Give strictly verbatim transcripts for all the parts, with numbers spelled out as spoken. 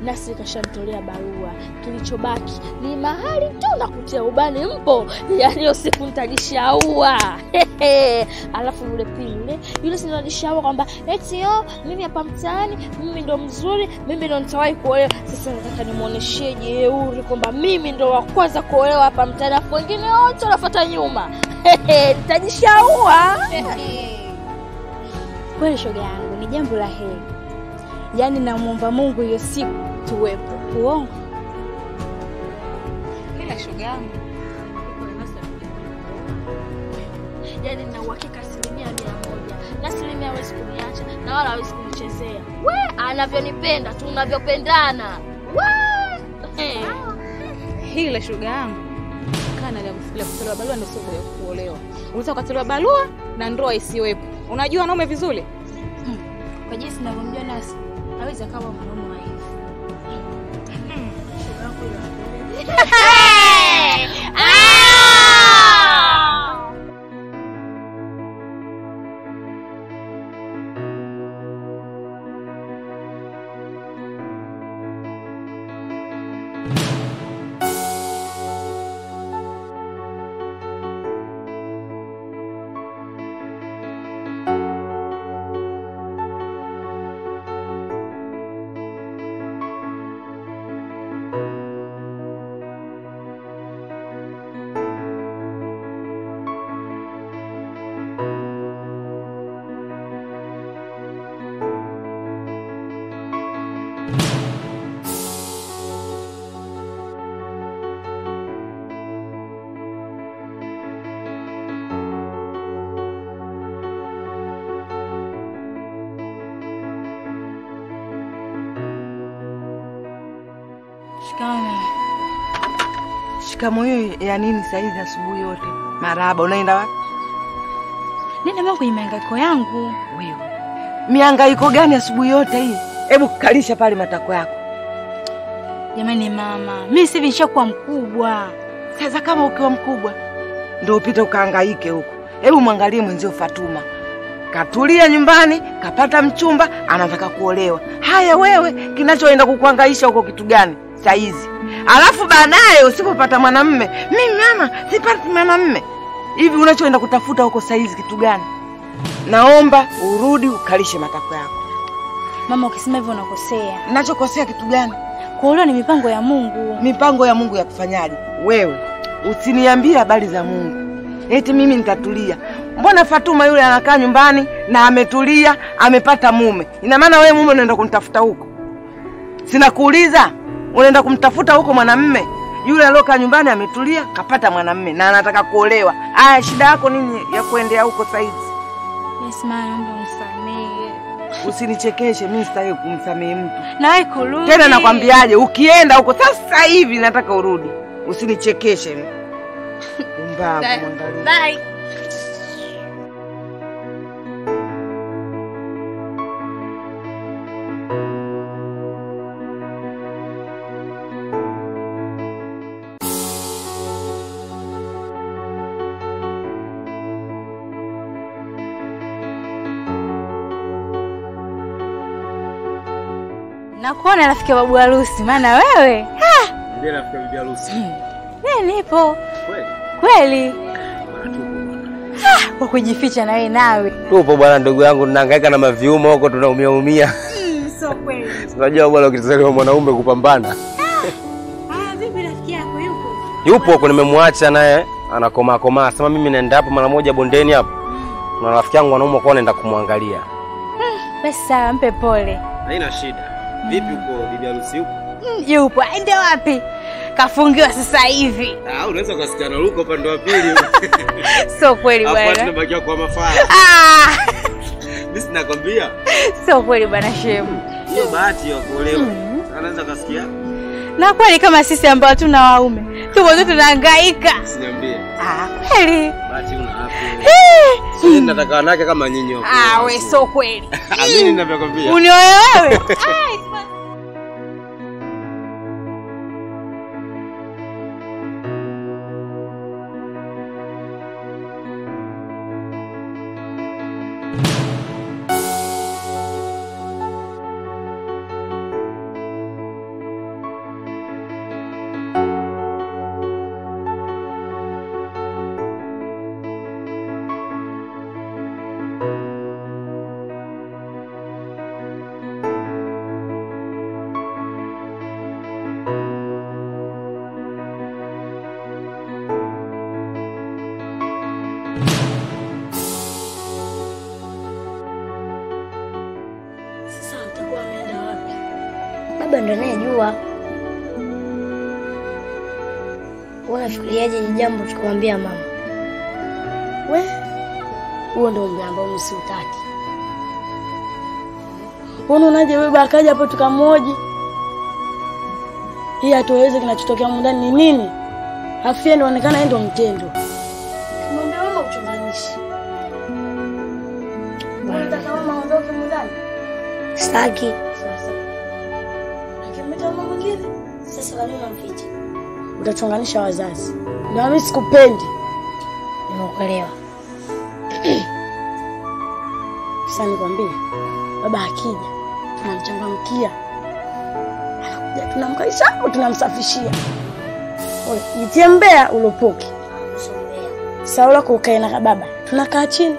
Nasri kashamtolea barua. Kilichobaki ni mahali tu na kutia ubani mpo. Yaani hiyo siku nitajishaua. Alafu yule pili yule yule sinadishaua kwamba eti yo mimi hapa mtaani mimi ndo mzuri, mimi ndo nitawahi kuolewa. Sasa nataka nimuoneshe jeuri kwamba mimi ndo wa kwanza kuolewa hapa mtaani, afu wengine wote wanafuata nyuma. Nitajishaua. Kweli shoga yangu ni jambo la heri. Yaani namuomba Mungu hiyo siku tuwepo. Uongo? Kila shoga yangu yaani na uhakika asilimia mia moja. Na asilimia hawezi kuniacha na wala hawezi kunichezea. We anavyonipenda tu unavyopendana. We hila shoga yangu kana ya kufikiria kutolewa barua ndio sio ya kuolewa. Unaweza kutolewa barua na ndoa isiwepo. Unajua wanaume vizuri? Hmm. Kwa jinsi ninavyomjua Nasri, hawezi kama mwanaume wa hivi. Shoga yangu Shikamo. Shikamo hiyo ya nini saa hizi asubuhi yote? Marahaba, unaenda wapi? Nenda mwangu kwenye mihangaiko yangu. Wewe. Mihangaiko gani asubuhi yote hii? Hebu kukalisha pale matako yako. Jamani mama, mimi sasa nishakuwa mkubwa. Sasa kama ukiwa mkubwa ndio upite ukahangaike huko. Hebu muangalie mwenzio Fatuma. Katulia nyumbani, kapata mchumba, anataka kuolewa. Haya wewe, kinachoenda kukuhangaisha huko kitu gani saa hizi? Alafu baadaye usipopata mwanamume, mimi mama sipati mwanamume. Hivi unachoenda kutafuta huko saa hizi kitu gani? Naomba urudi ukalishe matako yako. Mama ukisema hivyo unakosea. Ninachokosea kitu gani? Kuolewa ni mipango ya Mungu. Mipango ya Mungu ya kufanyaje? Wewe usiniambie habari za Mungu. Eti mimi nitatulia. Mbona Fatuma yule anakaa nyumbani na ametulia, amepata mume? Ina maana wewe mume unaenda kumtafuta huko? Sina kuuliza, unaenda kumtafuta huko mwanamume? Yule alokaa nyumbani ametulia, kapata mwanamume na anataka kuolewa. Aya, shida yako nini ya kuendea huko sasa hivi? Yes mama, naomba unisamehe. Usinichekeshe, mimi sitaki kumsamehe mtu. Na wewe kurudi. Tena nakwambiaje, ukienda huko sasa hivi nataka urudi. Usinichekeshe. Umbavu mwangalie. Bye. Nakuona rafiki babu harusi, maana wewe ha ndiye rafiki bibi harusi. Mimi nipo. Kweli? Kweli. Kwa kujificha na wewe nawe. Tupo bwana ndugu yangu, tunahangaika na maviuma huko, tunaumia umia. Mm, so kweli. Unajua bwana ukizaliwa mwanaume kupambana. Ah, vipi rafiki yako yupo? Yupo huko, nimemwacha naye anakoma koma. Sema mimi naenda hapo mara moja bondeni hapo. Na rafiki yangu anaumwa kwa naenda kumwangalia. Basi sawa, mpe pole. Haina shida. Vipi huko bibi harusi yupo? Mm, yupo. Aende wapi? Kafungiwa sasa hivi. Ah, unaweza kusikiana huko upande wa pili. So kweli bwana. Hapo tunabakia kwa mafara. Ah! Mimi sinakwambia. So kweli bwana shemu. Hiyo bahati ya kuolewa. Anaweza kusikia? Na kweli kama sisi ambao hatuna waume, tupo tu tunahangaika. Usiniambie. Ah, kweli. Bahati una hapo. Sisi nataka wanawake kama nyinyi huko. Ah, wewe so kweli. Mimi ninavyokuambia. Unioe wewe? Ah, Baba ndo anayejua. Unafikiriaje hili jambo tukamwambia mama? We, huo ndio umbe ambao msiutaki. Unaonaje wewe akaja hapo tukamhoji? Hii atueleze kinachotokea ndani ni nini? Afie ndio onekana yeye ndio mtendo. Ng'ombe wao uchunganishi. Unataka mama aondoke ndani? Sitaki. Sasa. Akimeta mama mwingine? Sasa kwa nini unamficha? Utachonganisha wazazi. Ndio mimi sikupendi. Nimekuelewa. Sasa nikwambie, baba akija, tunamchangamkia. Anakuja tunamkaisha au tunamsafishia. Wewe, jitembea ulopoke. Sombea. Saula kwa ukae na baba. Tunakaa chini.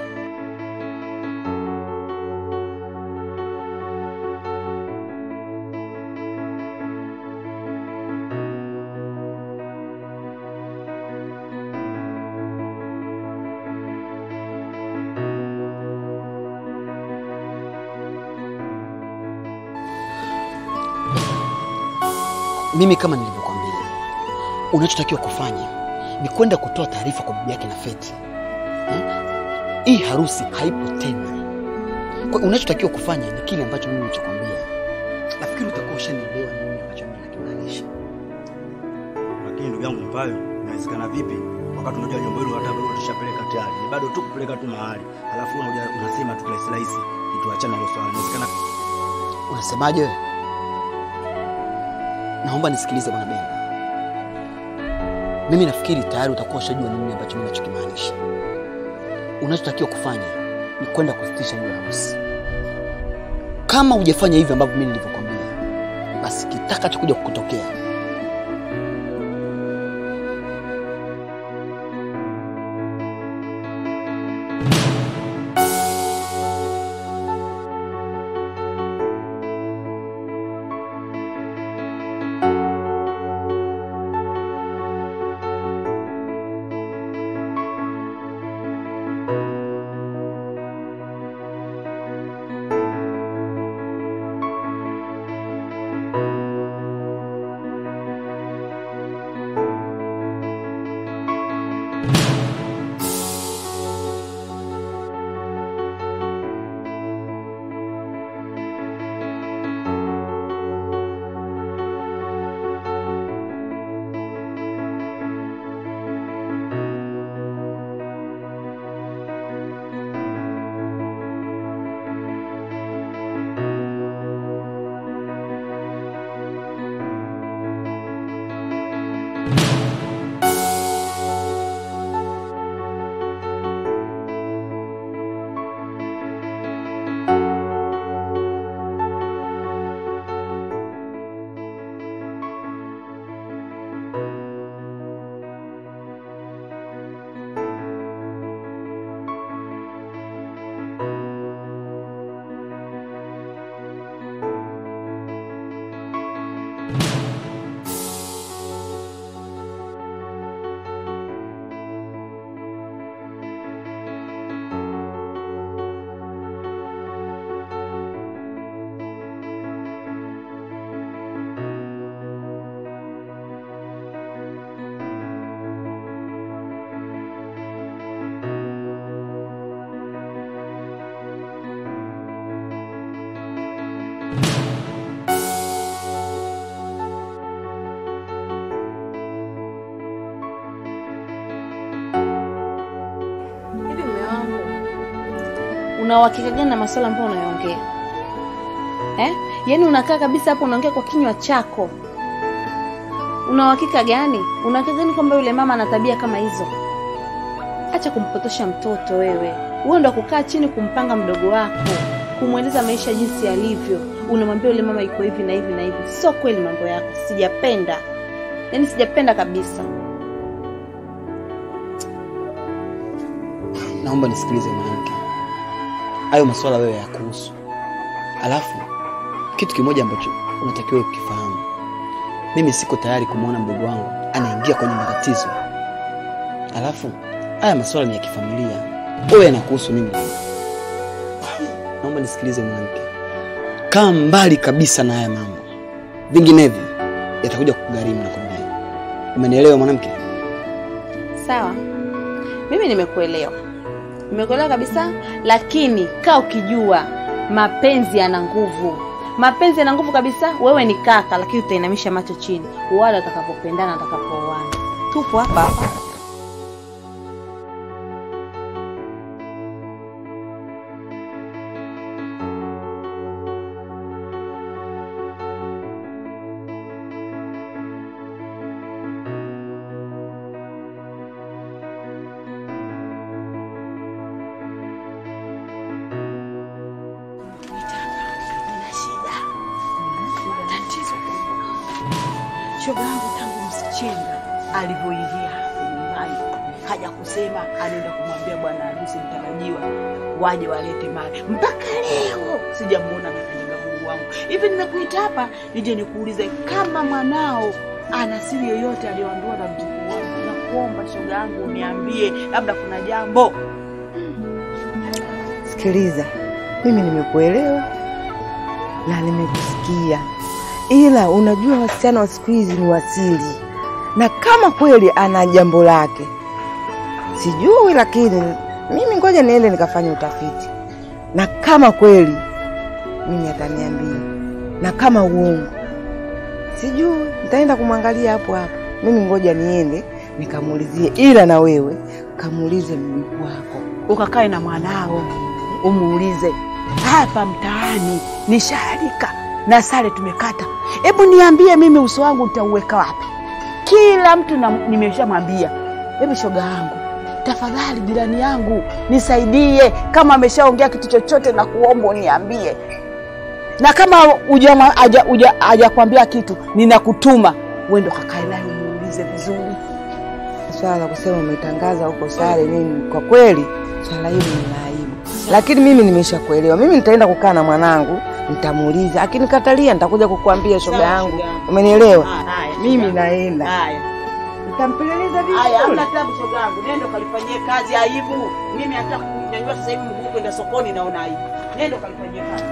Mimi kama nilivyokuambia, unachotakiwa kufanya ni kwenda kutoa taarifa kwa bibi yake na Feti. Hii hmm? harusi haipo tena. Kwa unachotakiwa kufanya ni kile ambacho mimi nilichokuambia. Nafikiri utakuwa ushanielewa nini ambacho mimi nakimaanisha. Lakini ndugu yangu Mpayo, inawezekana vipi wakati unajua nyumba hilo hata bado tushapeleka tayari. Ni bado tu kupeleka tu mahali. Alafu unakuja unasema tu rahisi rahisi ituachane hilo swala. Inawezekana unasemaje wewe? Naomba nisikilize bwana Benda. Mimi nafikiri tayari utakuwa ushajua nini ambacho mimi nachokimaanisha. Unachotakiwa kufanya ni kwenda kusitisha hiyo harusi. Kama hujafanya hivyo ambavyo mimi nilivyokuambia, basi kitakachokuja kukutokea una uhakika gani na masuala ambayo unayoongea? Eh? Yaani unakaa kabisa hapo unaongea kwa kinywa chako. Una uhakika gani? Una uhakika gani kwamba yule mama ana tabia kama hizo? Acha kumpotosha mtoto wewe. Wewe ndo kukaa chini kumpanga mdogo wako, kumweleza maisha jinsi yalivyo. Unamwambia yule mama iko hivi na hivi na hivi. Sio kweli mambo yako. Sijapenda. Yaani sijapenda kabisa. Naomba nisikilize mwanamke. Hayo masuala wewe ya kuhusu. Alafu kitu kimoja ambacho unatakiwa kukifahamu. Mimi siko tayari kumuona mdogo wangu anaingia kwenye matatizo. Alafu haya masuala ni ya kifamilia. Wewe yanakuhusu mimi. Naomba nisikilize mwanamke. Kaa mbali kabisa na haya mambo. vinginevyo yatakuja kukugharimu na kwambia. Umenielewa mwanamke? Sawa. Mimi nimekuelewa. Nimekuelewa kabisa, lakini kaa ukijua mapenzi yana nguvu. Mapenzi yana nguvu kabisa. Wewe ni kaka lakini utainamisha macho chini. Wale watakapopendana watakapooana. Tupo hapa hapa. Shoga yangu tangu msichana alivyoingia hapo nyumbani haja kusema anaenda kumwambia bwana harusi mtarajiwa waje walete mali. Mpaka leo sijamuona amekanyaga Mungu wangu. Hivi nimekuita hapa nije nikuulize kama mwanao ana siri yoyote aliyoambiwa na mjukuu wangu. Nakuomba shoga yangu uniambie labda kuna jambo. Sikiliza, mimi nimekuelewa na nimekusikia. Ila unajua wasichana wa siku hizi ni wasiri. Na kama kweli ana jambo lake sijui, lakini mimi ngoja niende nikafanya utafiti. Na kama kweli mimi ataniambia. Na kama uongo sijui, nitaenda kumwangalia hapo hapo. Mimi ngoja niende nikamuulizie, ila na wewe kamuulize mjukuu wako. Ukakae na mwanao umuulize, hapa mtaani nishalika na sare tumekata. Hebu niambie mimi uso wangu nitauweka wapi? Kila mtu nimeshamwambia. Hebu shoga yangu, tafadhali jirani yangu nisaidie, kama ameshaongea kitu chochote na kuomba uniambie. Na kama hujama haja haja hajakwambia kitu, ninakutuma wewe ndo kakae naye muulize vizuri. Swala la kusema umetangaza huko sare nini, kwa kweli swala hili ni aibu. Lakini mimi nimeshakuelewa. Mimi nitaenda kukaa na mwanangu, nitamuuliza. Akinikatalia nitakuja kukuambia shoga yangu. Umenielewa? Mimi naenda. Haya. Nitampeleleza vizuri. Haya, hamna tabu shoga yangu. Nenda kalifanyie kazi aibu. Mimi hata kunyanyua sasa hivi mguu kwenda sokoni naona aibu. Nenda kalifanyie kazi.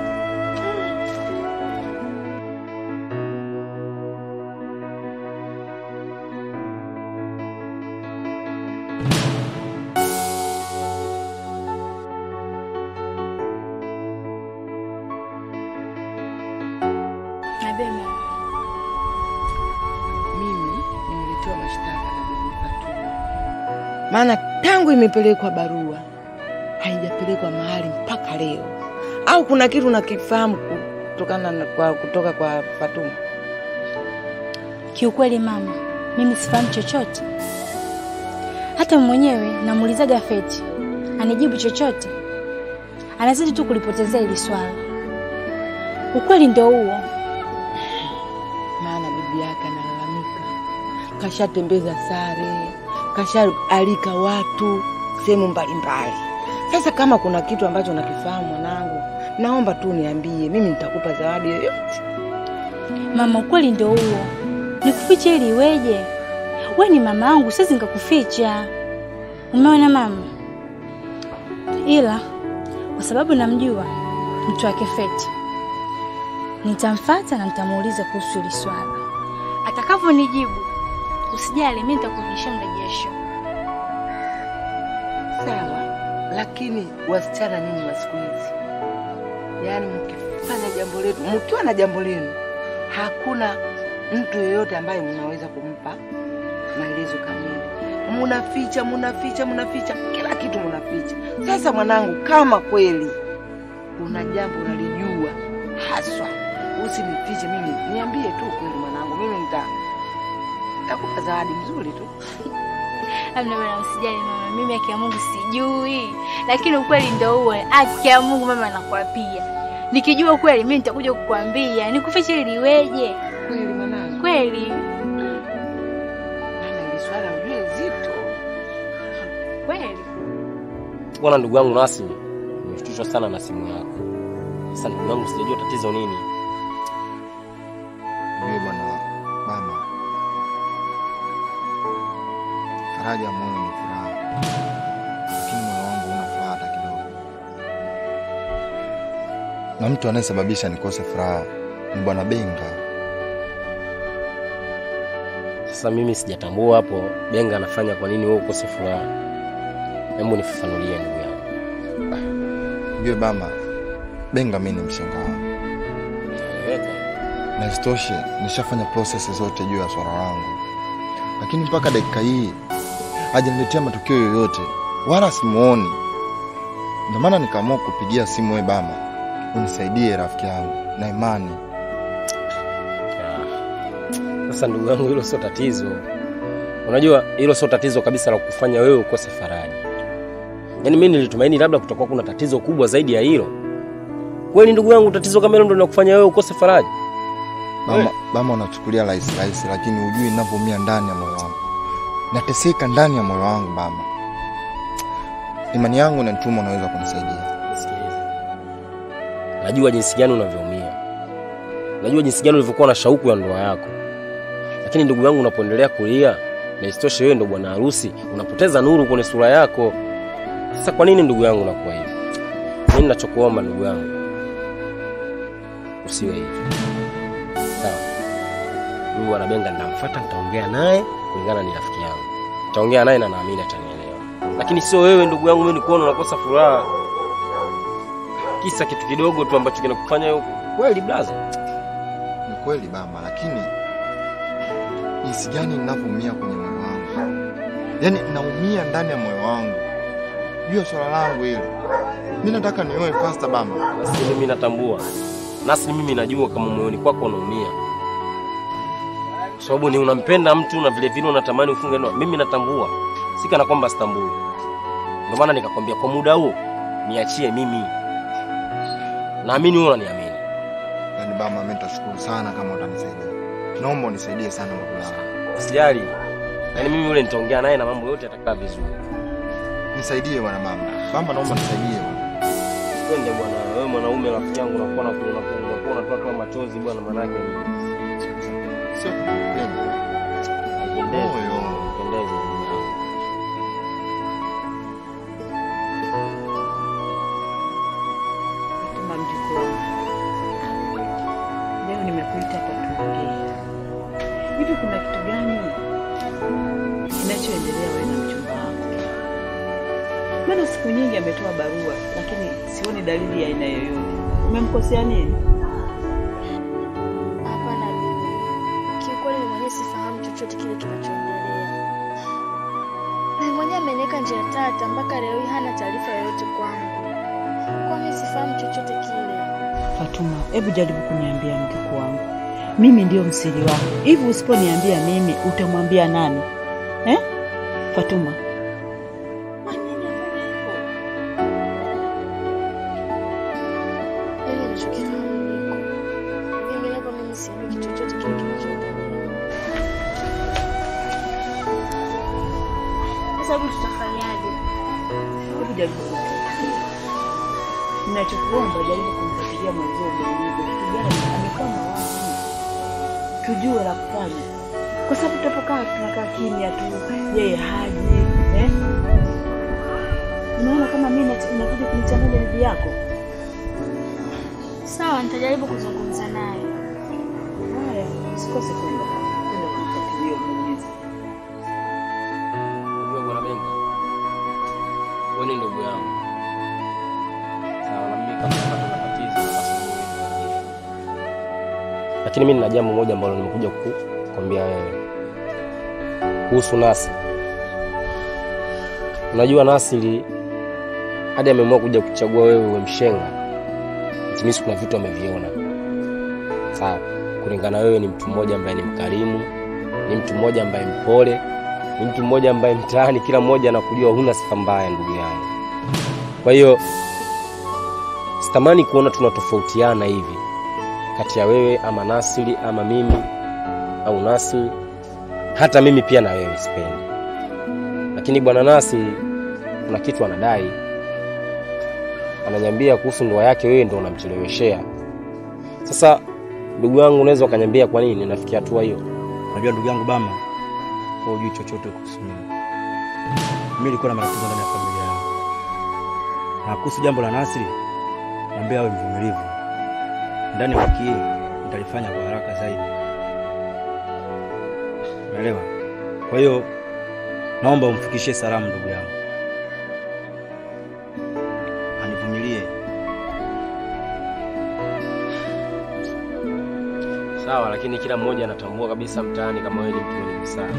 Maana tangu imepelekwa barua haijapelekwa mahali mpaka leo. Au kuna kitu unakifahamu kutokana na kwa kutoka kwa Fatuma? Kiukweli mama, mimi sifahamu chochote. Hata mwenyewe namuulizaga Feti, anijibu chochote. Anazidi tu kulipotezea ile swala. Ukweli ndio huo. Maana bibi yake analalamika. Kashatembeza sare, kashalika watu sehemu mbalimbali. Sasa kama kuna kitu ambacho nakifahamu mwanangu, naomba tu niambie, mimi nitakupa zawadi yoyote. Mama, ukweli ndio huo. Nikufiche ili iweje? Wewe ni mama yangu, siwezi nikakuficha. Umeona mama? Ila kwa sababu namjua mtu wake Feti, nitamfuata na nitamuuliza kuhusu hili swala. Atakavyonijibu, usijali, mimi nitakurudishia mrejesho. Sawa, lakini wasichana nyinyi wa siku hizi, yaani mkifanya jambo letu, mkiwa na jambo lenu, hakuna mtu yeyote ambaye mnaweza kumpa maelezo kamili. Mnaficha, mnaficha, mnaficha, kila kitu mnaficha. Sasa mwanangu, kama kweli kuna jambo unalijua haswa, usinifiche mimi. Niambie tu kweli mwanangu, mimi nita nitakupa zawadi nzuri tu. Amna bwana, usijali mama, mimi haki ya Mungu sijui. Lakini ukweli ndio huo, haki ya Mungu mama anakuapia. Nikijua kweli mimi nitakuja kukuambia, nikufiche ili iweje? Kweli mwanangu? Kweli. Maana ile swala ujue zito. Kweli. Bwana ndugu yangu Nasi, nimeshtushwa sana na simu yako. Sasa ndugu yangu sijajua tatizo nini. Mimi bwana mama. Faraja moyo ni furaha. Lakini moyo wangu una furaha hata kidogo. Na mtu anayesababisha nikose furaha ni Bwana Benga. Sasa mimi sijatambua hapo Benga anafanya kwa nini wewe ukose furaha. Hebu nifafanulie ndugu yangu. Ndio mama, Benga mimi ni mshenga wangu. Na isitoshe nishafanya process zote juu ya swala langu. Lakini mpaka dakika hii hajaniletea matokeo yoyote wala simuoni. Ndio maana nikaamua kupigia simu wewe baba unisaidie rafiki yangu na imani. Sasa ndugu yangu, hilo sio tatizo. Unajua hilo sio tatizo kabisa la kufanya wewe ukose faraja. Yaani mimi nilitumaini labda kutakuwa kuna tatizo kubwa zaidi ya hilo. Kweli ndugu yangu, tatizo kama hilo ndio linakufanya wewe ukose faraja? Mama, mama unachukulia rahisi rahisi, lakini hujui ninapoumia ndani ya moyo wangu. Nateseka ndani ya moyo wangu baba. Imani yangu na nituma unaweza kunisaidia. Nisikilize. Najua jinsi gani unavyoumia. Najua jinsi gani ulivyokuwa na shauku ya ndoa yako. Lakini ndugu yangu, unapoendelea kulia na isitoshe wewe ndo bwana harusi, unapoteza nuru kwenye sura yako. Sasa kwa nini ndugu yangu unakuwa hivi? Mimi ninachokuomba ndugu yangu, usiwe hivi. Sawa? Mimi bwana Benga nitamfuata, nitaongea naye kulingana ni rafiki yangu. Nitaongea naye na naamini atanielewa. Lakini sio wewe ndugu yangu mimi nikuona unakosa furaha kisa kitu kidogo tu ambacho kinakufanya wewe kweli blaza. Ni kweli baba, lakini jinsi gani ninavyoumia kwenye moyo wangu. Yaani naumia ndani ya moyo wangu. Jua swala langu hilo. Mimi nataka nioe faster baba. Basi mimi natambua. Nasi mimi najua kama moyoni kwako unaumia. Kwa sababu ni unampenda mtu na vile vile unatamani ufunge ndoa. Mimi natambua. Si kana kwamba sitambui. Ndio maana nikakwambia kwa muda huu niachie mimi. Naamini wewe unaniamini. Yaani baba, mimi nitashukuru sana kama utanisaidia. Naomba unisaidie sana ndugu yangu. Usijali. Yaani mimi yule nitaongea naye na mambo yote yatakaa vizuri. Nisaidie bwana mama. Baba naomba nisaidie bwana. Twende bwana, wewe mwanaume rafiki yangu unakuwa na kuna kuna unatoa toa machozi bwana, maana yake ni sio kupenda. Moyo pendezi yangu. Tuma mjukuu. Leo nimekuita hapa tuongee. Hivi kuna kitu gani kinachoendelea wewe na mchumba wako? Maana siku nyingi ametoa barua lakini sioni dalili ya aina yoyote. Umemkosea nini? Hapana bibi. Kiukweli mwenyewe sifahamu chochote kile kinachoendelea. Mimi mwenyewe ameniweka njia tata mpaka leo hii hana taarifa yoyote kwangu. Kwa mimi sifahamu chochote kile. Fatuma, hebu jaribu kuniambia mjukuu wangu. Mimi ndio msiri wako. Hivi usiponiambia mimi utamwambia nani? Eh? Fatuma. Sababu tutafanyaje? Hebu jaribu. Ninachokuomba jaribu kumfuatilia mwenzio mwenyewe. Kitu gani amekuwa na wapi? Tujue la kufanya. Kwa sababu tutapokaa tunakaa kimya tu, yeye haji, eh? Unaona kama mimi nakuja kunichanganya bibi yako? Sawa, nitajaribu kuzungumza naye. Haya, usikose kwenda. Kwenda kumfuatilia muulize. Wewe bwana Benga. Wewe ni ndugu yangu. Sawa, na mimi kama napata matatizo basi wewe. Lakini mimi nina jambo moja ambalo nimekuja kukwambia wewe. Kuhusu Nasi. Unajua Nasili hadi ameamua kuja kuchagua wewe uwe mshenga. Itimisi kuna vitu ameviona. Sawa, kulingana wewe ni mtu mmoja ambaye ni mkarimu, ni mtu mmoja ambaye mpole, ni mtu mmoja ambaye mtaani kila mmoja anakujua huna sifa mbaya ndugu yangu. Kwa hiyo sitamani kuona tunatofautiana hivi kati ya wewe ama Nasili ama mimi au Nasili. Hata mimi pia na wewe sipendi. Lakini bwana Nasi kuna kitu anadai. Ananiambia kuhusu ndoa yake wewe ndio unamcheleweshea. Sasa ndugu yangu unaweza ukaniambia kwa nini nafikia hatua hiyo? Unajua ndugu yangu Bama, wewe hujui chochote kuhusu mimi. Mimi nilikuwa na matatizo ndani ya familia yangu. Na kuhusu jambo la Nasri, niambia awe mvumilivu. Ndani ya wiki hii nitalifanya kwa haraka zaidi. Unaelewa? Kwa hiyo naomba umfikishie salamu ndugu yangu. Anivumilie. Sawa, lakini kila mmoja anatambua kabisa mtaani kama wewe ni mtu mwenye busara.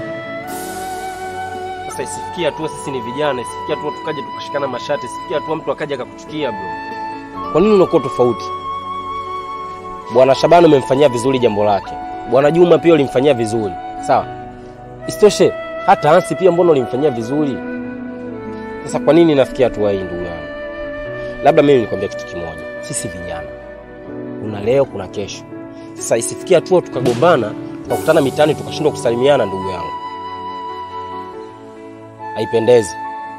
Sasa isifikia tu sisi ni vijana, isifikia tu tukaje tukashikana mashati, isifikia tu mtu akaja akakuchukia bro. Kwa nini unakuwa tofauti? Bwana Shabani umemfanyia vizuri jambo lake. Bwana Juma pia ulimfanyia vizuri. Sawa? Isitoshe hata Hansi pia mbona ulimfanyia vizuri? Sasa kwa nini nafikia hatua hii ndugu yangu? Labda mimi nikwambia kitu kimoja. Sisi vijana. Kuna leo, kuna kesho. Sasa isifikia hatua tukagombana, tukakutana mitaani tukashindwa kusalimiana ndugu yangu. Haipendezi.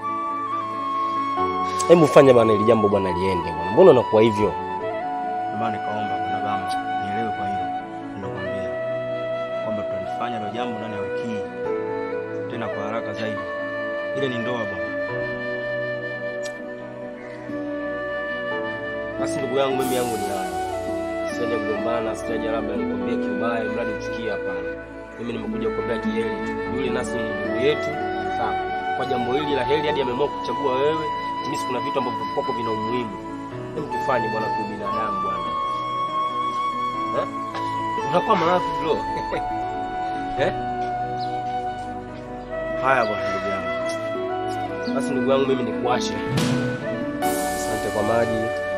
Hebu fanya bwana ile jambo bwana liende bwana. Mbona unakuwa hivyo? Mama nikaomba bwana Bama, nielewe kwa hilo. Ninakwambia kwamba tutalifanya hilo jambo ndani ya wiki hii. Tena kwa haraka zaidi. Ile ni ndoa bwana. Basi ndugu yangu mimi yangu ni haya. Sijaje kugombana, sijaje labda nikwambie kibaya, mradi uchukie hapana. Mimi nimekuja kukuambia kiheri tu. Yule nasi ni ndugu yetu. Sawa. Kwa jambo hili la heri hadi ameamua kuchagua wewe, mimi kuna vitu ambavyo kwako vina umuhimu. Hebu tufanye bwana kwa binadamu bwana. Eh? Unakuwa maafu bro. Eh? Haya bwana ndugu yangu. Basi ndugu yangu mimi nikuache. Asante kwa maji.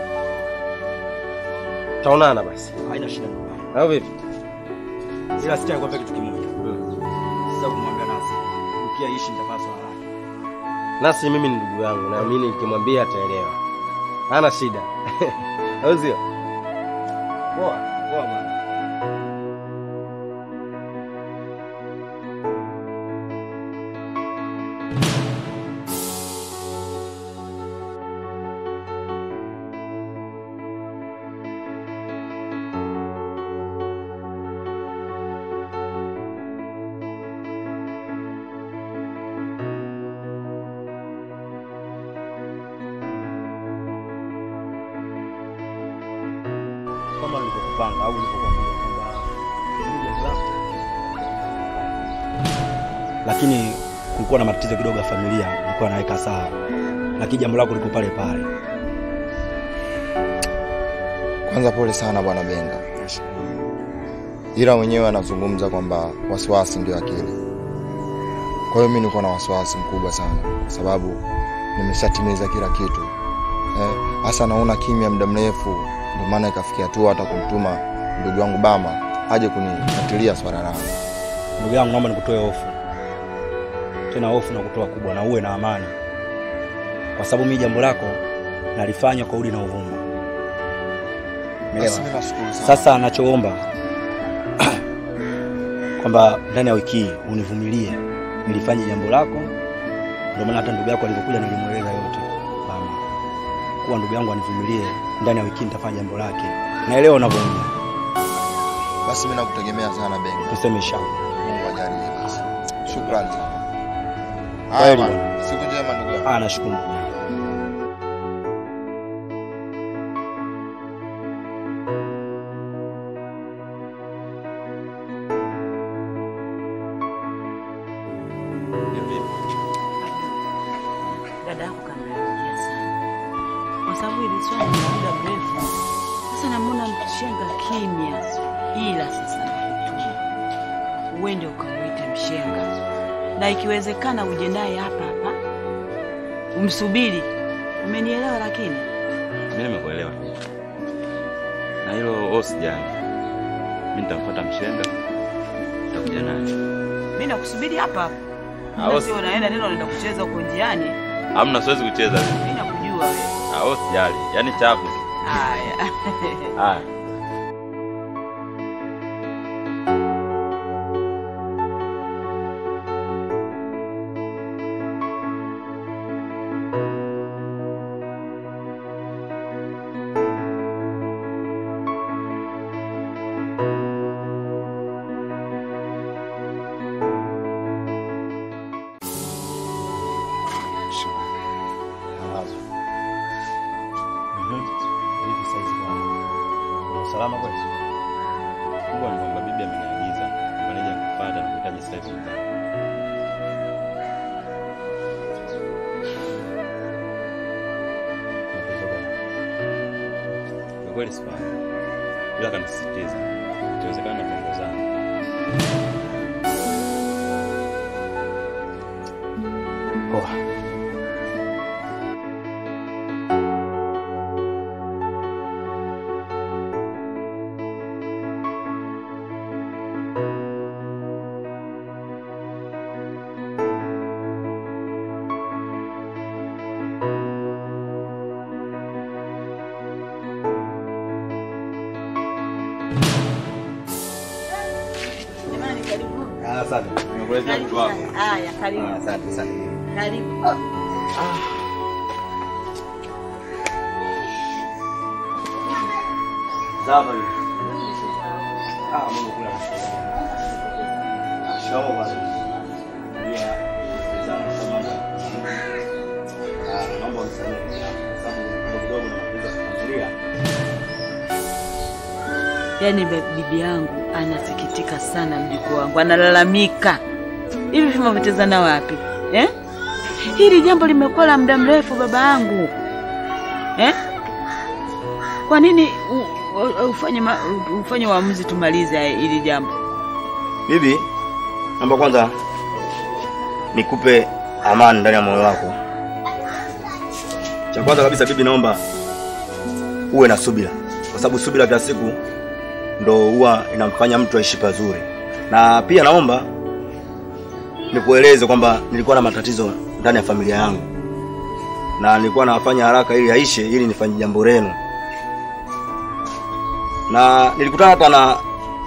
Taonana basi. Haina shida ndugu yangu. Au vipi? Ila sitaki kuambia kitu kimoja. Sasa kumwambia Nasi. Ukia ishi nitapata swala lake. Nasi mimi ni ndugu yangu, naamini nikimwambia ataelewa. Hana shida. Au sio? Poa, poa bwana. Kama nilivyopanga au nilivyokuambia kwamba ndugu zako. Lakini kulikuwa na matatizo kidogo ya familia, nilikuwa naweka sawa. Lakini jambo lako liko pale pale. Kwanza pole sana bwana Benga. Ila mwenyewe anazungumza kwamba wasiwasi ndio akili. Kwa hiyo mimi niko na wasiwasi mkubwa sana kwa sababu nimeshatimiza kila kitu. Eh, hasa naona kimya muda mrefu, ndio maana ikafikia tu hata kumtuma ndugu wangu Bama aje kunifuatilia swala langu. Ndugu yangu naomba nikutoe hofu. Tena hofu na kutoa kubwa na uwe na amani. Kwa sababu mimi jambo lako nalifanya kwa udi na uvumba. Umeelewa? Sasa anachoomba kwamba ndani ya wiki hii univumilie nilifanye jambo lako. Ndio maana hata ndugu yako alipokuja nilimueleza yote. Mama. Kwa ndugu yangu anivumilie ndani ya wiki nitafanya jambo lake. Naelewa unavyoongea. Basi mimi nakutegemea sana Benga. Tuseme inshallah. Mungu ajalie basi. Shukrani sana. Haya bwana. Siku njema ndugu yangu. Ah, nashukuru. Dada yako kanaongea sana. Kwa sababu ile swali ni muda mrefu. Sasa namuona mshenga kimya. Ila sasa nakutuma. Uende ukamwite mshenga. Na ikiwezekana uje naye hapa hapa. Umsubiri. Umenielewa lakini? Mimi nimekuelewa. Na hilo usijali. Mimi nitamfuata mshenga. Nitakuja naye. Mimi nakusubiri hapa hapa. Au sio unaenda neno unaenda kucheza huko njiani? Hamna, siwezi kucheza. Mimi nakujua wewe. Ah, usijali. Yaani chapu. Haya. Haya. Salama kweli. Kubwa ni kwamba bibi ameniagiza maneja kufuata na kuhitaji sasa Kwa kweli sifahamu. Ila kanisisitiza. Ikiwezekana tuongozane. Poa. Asante. Nimekuletea mtu wako. Haya, karibu. Asante sana. Karibu. Ah. Sawa. Ah, Mungu kula. Shikamoo bwana. Ndio. Sana sana. Ah, mambo sana. Sababu kidogo na matatizo ya familia. Yaani bibi yangu anasikitika sana, mjukuu wangu analalamika. Hivi vimo vitezana wapi? Eh? Hili jambo limekuwa la muda mrefu baba yangu. Eh? Kwa nini ufanye ufanye uamuzi tumalize hili jambo? Bibi, naomba kwanza nikupe amani ndani ya moyo wako. Cha kwanza kabisa bibi, naomba uwe na subira. Kwa sababu subira kila siku ndo huwa inamfanya mtu aishi pazuri. Na pia naomba nikueleze kwamba nilikuwa na matatizo ndani ya familia yangu. Na nilikuwa nafanya haraka ili yaishe ili nifanye jambo lenu. Na nilikutana hata na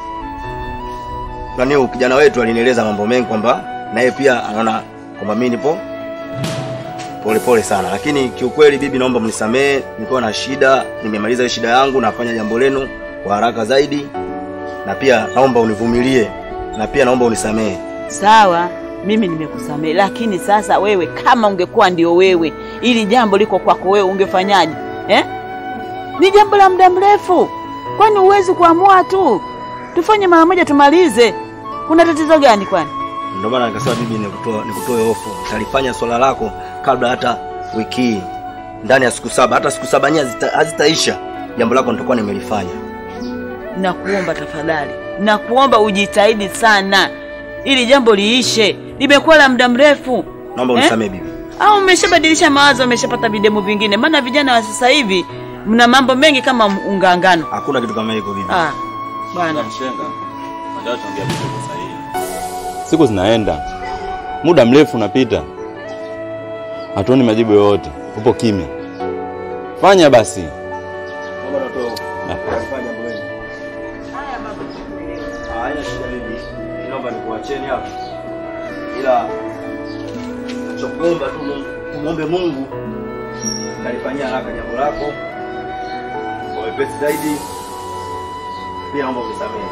nani kijana wetu alinieleza mambo mengi kwamba naye pia anaona kwamba mimi nipo pole pole sana. Lakini kiukweli bibi, naomba mnisamee, nilikuwa na shida, nimemaliza shida yangu, nafanya jambo lenu kwa haraka zaidi. Na pia naomba univumilie, na pia naomba unisamee. Sawa, mimi nimekusamee, lakini sasa wewe kama ungekuwa ndio wewe, ili jambo liko kwako wewe ungefanyaje? Eh? Ni jambo la muda mrefu. Kwani uwezi kuamua tu? Tufanye mara moja tumalize. Kuna tatizo gani kwani? Ndio maana nikasema bibi, nikutoe nikutoe hofu. Talifanya swala lako kabla hata wiki hii. Ndani ya siku saba, hata siku saba nyinyi hazitaisha. Jambo lako nitakuwa nimelifanya. Nakuomba tafadhali. Nakuomba ujitahidi sana ili jambo liishe. Limekuwa la muda mrefu. Naomba unisamee eh? bibi. Au umeshabadilisha mawazo, umeshapata videmu vingine? Maana vijana wa sasa hivi mna mambo mengi kama ungangano. Hakuna kitu kama hiko bibi. Ah. Bwana mshenga. Ndio tuongea vitu sahihi. Siku zinaenda. Muda mrefu unapita. Hatuoni majibu yoyote. Upo kimya. Fanya basi. Naomba natoa. Fanya jambo lenu. haya baba. Haina shida bibi. Naomba nikuacheni hapa. Ila nachokuomba tu muombe Mungu kalifanyia haraka jambo lako kwa wepesi zaidi. Pia naomba unisamehe.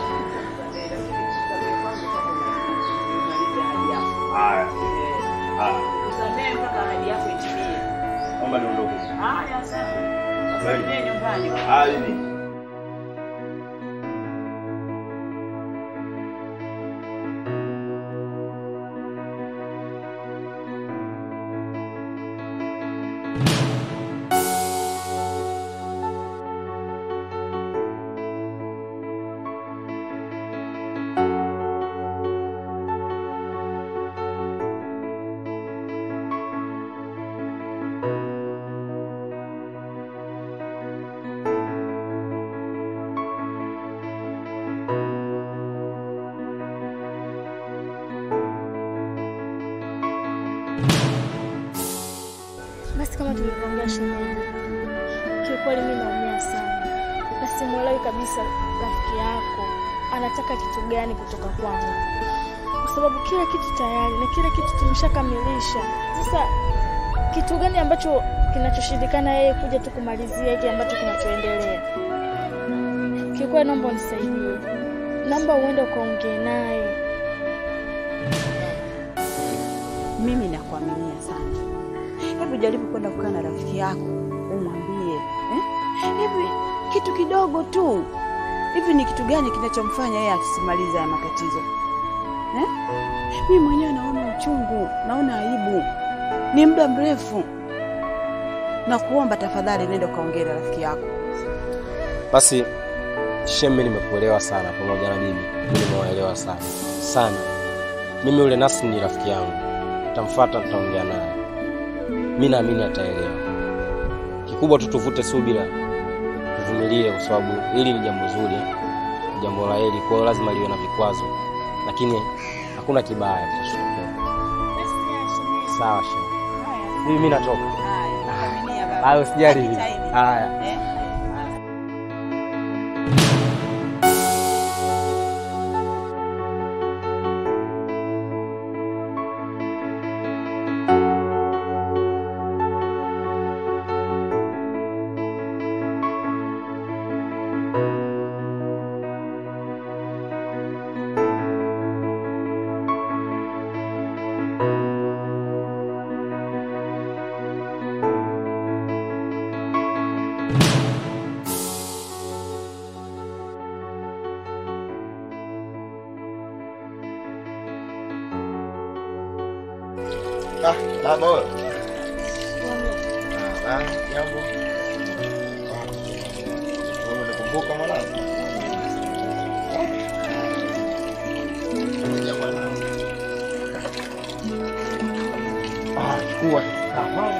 Haya. Haya. Usamehe mpaka ahadi yako itimie. Naomba niondoke. Haya sawa. Usamehe nyumbani. Haya ni. Basi kama tulivyoongea shemeji, kiukweli mimi naumia sana. Na simuelewi kabisa rafiki yako anataka kitu gani kutoka kwangu. Kwa sababu kila kitu tayari na kila kitu tumeshakamilisha. Sasa kitu gani ambacho kinachoshindikana yeye kuja tu kumalizia hiki ambacho kinachoendelea? Kiukweli naomba unisaidie. Naomba uende ukaongee naye. Mimi nakuaminia sana. Hebu jaribu kwenda kukaa na rafiki yako, umwambie, eh? Hivi kitu kidogo tu. Hivi ni kitu gani kinachomfanya yeye asimalize haya matatizo? eh? Mimi mwenyewe naona uchungu, naona aibu. Ni muda mrefu. Na kuomba tafadhali nenda kaongee na rafiki yako. Basi Sheme, nimekuelewa sana pamoja na bibi. Mimi nimewaelewa sana. Sana. Mimi yule Nasi ni rafiki yangu. Nitamfuata, nitaongea naye. Mimi naamini ataelewa. Kikubwa tutuvute subira. Tuvumilie kwa sababu hili ni jambo zuri, jambo la heri, kwa hiyo lazima liwe na vikwazo. Lakini hakuna kibaya kitatokea. Sawa Sheme. Mimi natoka. Haya. Haya, usijali. Haya. Ah, baba wewe. Ah, jambo. Wewe unakumbuka mwanangu? Ah, chukua. Ah,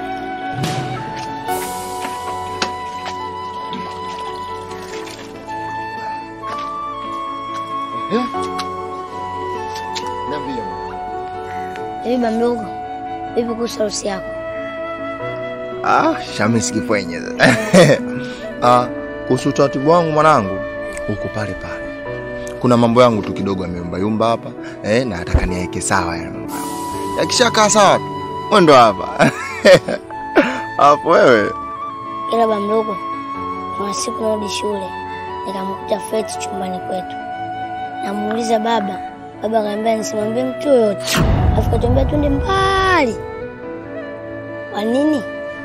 eh? Niambie. Hivi bamdogo, hivi kuhusu harusi yako? Ah, Shamisi kifwenye. Ah, kuhusu utaratibu wangu mwanangu, uko pale pale. Kuna mambo yangu tu kidogo yameumba yumba hapa, eh, na nataka niweke sawa yale mambo. Yakishakaa sawa tu, wewe ndo hapa. Hapo wewe. Ila bamdogo, kuna siku narudi shule, nikamkuta Feti chumbani kwetu. Namuuliza baba, baba akaniambia nisimwambie mtu yote. Alafu katuambia twende mbali. Kwa nini?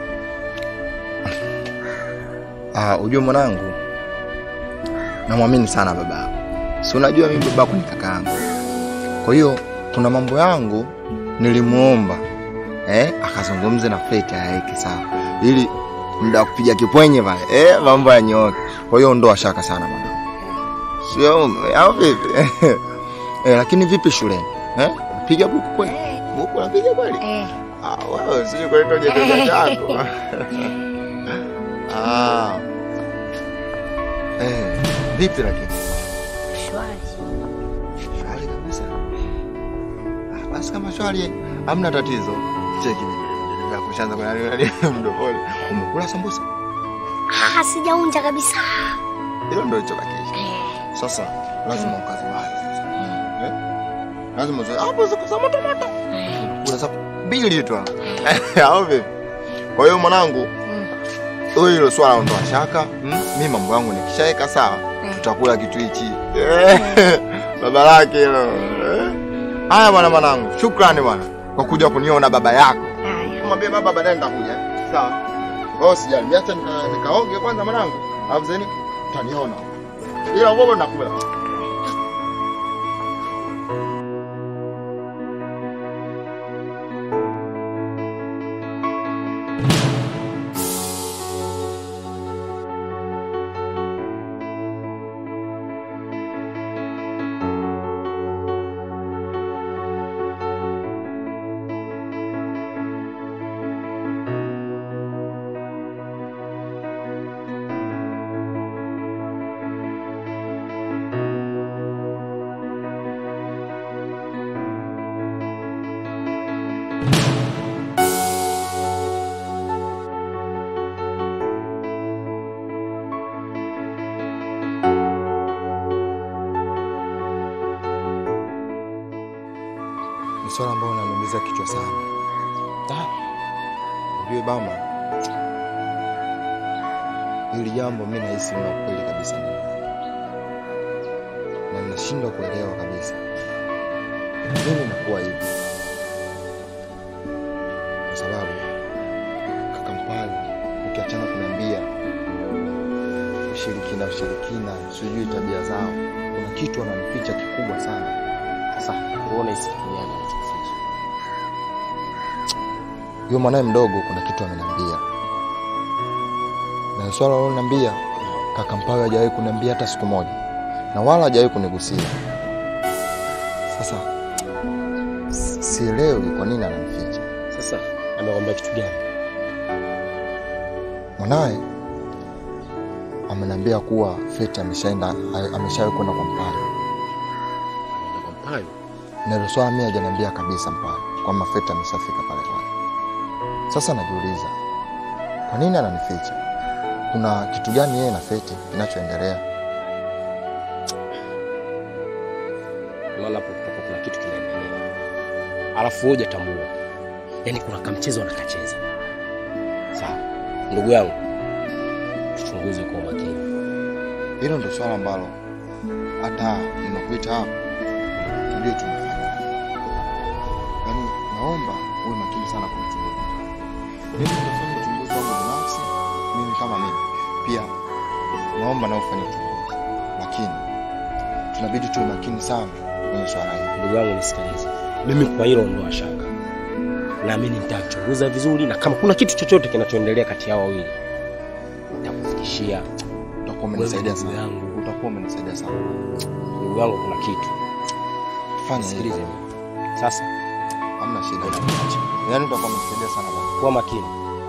Ah, ujue mwanangu, namwamini sana babako. Si unajua mimi babako ni kakaangu. Kwa hiyo kuna mambo yangu nilimuomba, eh, akazungumze na Feti ayaweke sawa. Ili muda kupiga kipwenye pale, eh, mambo yanyooke. Kwa hiyo ondoa shaka sana mwanangu. Sio au vipi? Eh, lakini vipi shuleni? Eh? Piga buku kweli? Buku unapiga kweli? Eh. Ah, wewe sio kweli toje toje chako. Ah. Eh, vipi lakini? Shwari. Shwari kabisa. Ah, basi kama shwari hamna tatizo. Cheki. Ya kushaanza kuna nini mdopole. Umekula sambusa? Ah, sijaunja kabisa. Hilo ndio chokakisha. Sasa lazima ukazi wazi. Eh? Lazima uzoe. Hapo ziko za moto moto. Kuna sapo mbili tu. Au vipi? Kwa hiyo mwanangu, wewe hilo swala ondoa shaka. Mimi mambo yangu nikishaeka sawa, tutakula kitu hichi. Baba lake hilo. Haya bwana mwanangu, shukrani bwana kwa kuja kuniona baba yako. Mwambie baba baadaye nitakuja. Sawa? Wewe sijali, niacha nikaoge kwanza mwanangu. Alafu zeni utaniona. Ila wewe nakula. Ni swala ambalo linaniumiza kichwa sana. Ah. Unajua baba, hili jambo mimi nahisi ni kweli kabisa. Na ninashindwa kuelewa kabisa. Mimi nakuwa hivi. Kwa sababu kaka Mpale ukiachana kuniambia ushirikina ushirikina, sijui tabia zao, kuna kitu ananificha kikubwa sana. Sasa uone hisi kitu gani anachoficha? Yule mwanae mdogo kuna kitu ameniambia. Na swala aliloniambia kaka Mpawe hajawahi kuniambia hata siku moja. Na wala hajawahi kunigusia. Sasa sielewi kwa nini ananificha. Sasa amekwambia kitu gani? Mwanae ameniambia kuwa Feti ameshaenda ameshawahi kwenda kwa Mpawe. Kwa Mpawe? Na ile swala mimi hajaniambia kabisa Mpawe kwamba Feti ameshafika pale kwake. Sasa najiuliza kwa nini ananificha? Kuna kitu gani yeye na Feti kinachoendelea? Maana hapo kuna kitu kinaendelea. Alafu hoja tambua. Yaani kuna kamchezo anakacheza. Sawa. Ndugu yangu, tuchunguze kwa makini. Hilo ndio swala ambalo hata nimekuita hapa tujue tunafanya. Yaani naomba uwe makini sana kwa uchunguzi. Mimi nitafanya uchunguzi wangu binafsi, mimi kama mimi. Pia naomba na ufanye uchunguzi. Lakini tunabidi tuwe makini sana kwenye swala hili. Ndugu yangu nisikilize. Mimi kwa hilo ndo ashaka. Naamini nitachunguza vizuri na kama kuna kitu chochote kinachoendelea kati yao wawili nitakufikishia. Utakuwa umenisaidia sana yangu. Utakuwa umenisaidia sana. Ndugu yangu kuna kitu. Fanya sikilize. Sasa hamna shida. Yaani utakuwa umenisaidia sana bwana. Kuwa makini.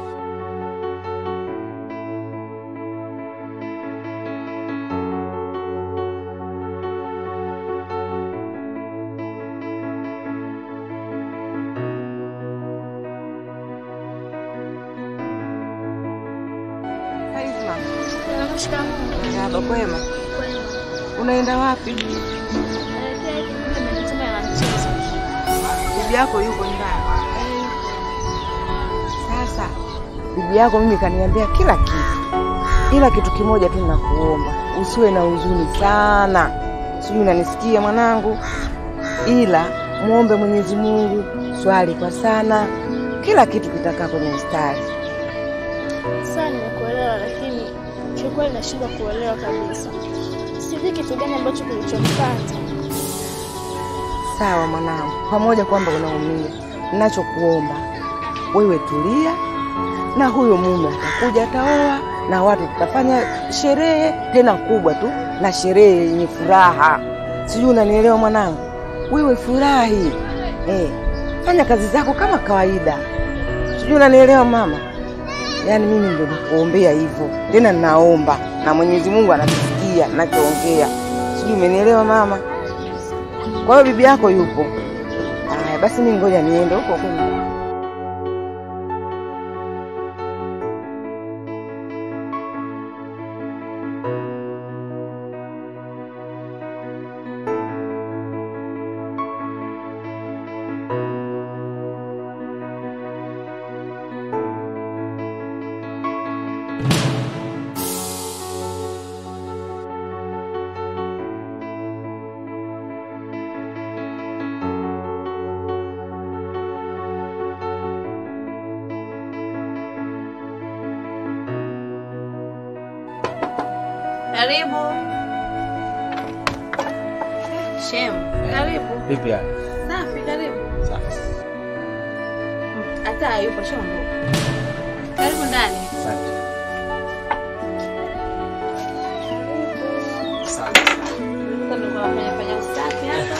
Baba kwema. Unaenda wapi? Bibi yako yuko ndani. Sasa bibi yako mimi kaniambia kila kitu. Ila kitu kimoja tu ninakuomba, usiwe na huzuni sana. Sijui unanisikia mwanangu? Ila muombe Mwenyezi Mungu, swali kwa sana. Kila kitu kitakaa kwenye mstari. Sasa nimekuelewa, lakini kiukweli nashindwa kuelewa kabisa. Sijui kitu gani ambacho kilichompata. Sawa mwanangu, pamoja kwamba unaumia, ninachokuomba wewe tulia, na huyo mume atakuja ataoa, na watu tutafanya sherehe tena kubwa tu, na sherehe yenye furaha. Sijui unanielewa mwanangu? Wewe furahi. Eh, fanya kazi zako kama kawaida. Sijui unanielewa mama? Yaani mimi ndio nakuombea hivyo. Tena ninaomba na Mwenyezi Mungu anasikia ninachoongea. Sijui umenielewa mama? Kwa hiyo bibi yako yupo. Haya basi mimi ngoja niende huko huko. Karibu. Shem, karibu. Vipi hali? Safi, karibu. Safi. Hata yupo shombo. Karibu ndani. Asante. Asante. Sasa ndo kwa mfanya fanya usafi hapa.